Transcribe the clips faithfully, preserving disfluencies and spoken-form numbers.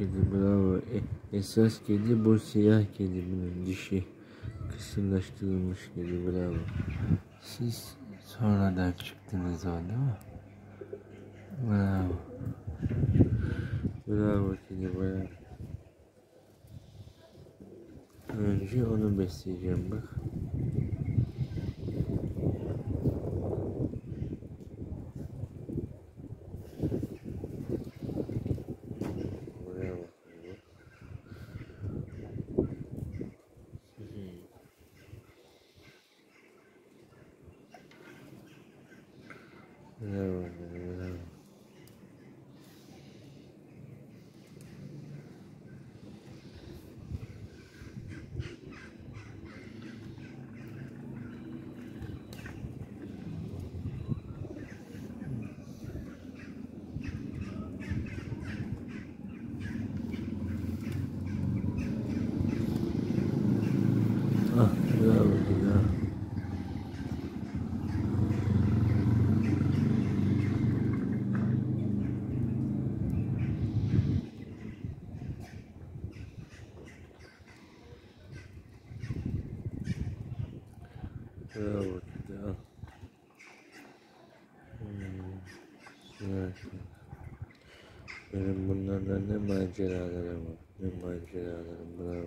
kedi, bravo. E, esas kedi bu, siyah kedi, bunun dişi. Kısırlaştırılmış kedi, bravo. Siz sonradan çıktınız o, değil mi? Bravo. Bravo kedi, bravo. Önce onu besleyeceğim bak. Bravo. Bravo, bravo. Ah, bravo kedi, ah. Bravo kedi, al. Hmm, güzel. Benim bunlarla ne maceralarım var, ne maceralarım, bravo.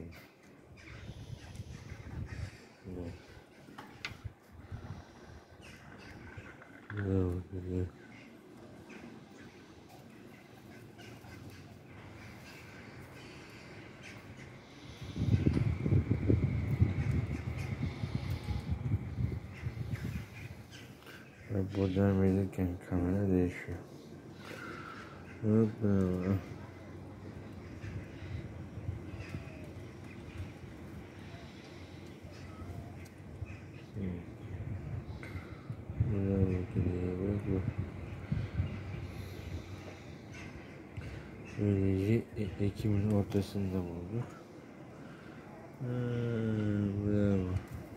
Bravo kedi. Ve buradan verirken kamera değişiyor. Hop, bravo. Bravo kediye bak bak. Böylece e Ekim'in ortasında bulduk. Ha, bravo.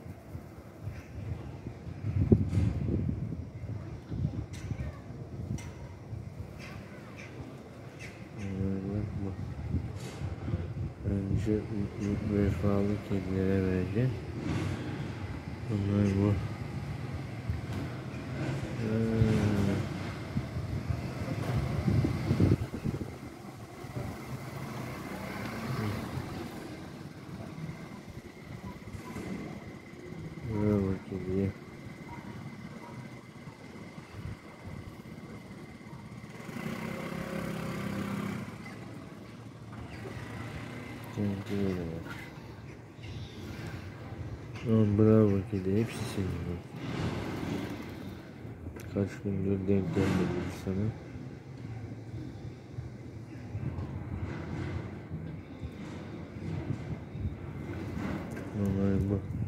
Bak bak. Önce vefalı kedilere vereceğim. Bunlar bu. Bravo kediye. Kendine de var. Oh, bravo kedi, hepsi senin. Kaç gündür denk gelmedi sana. Normal bu.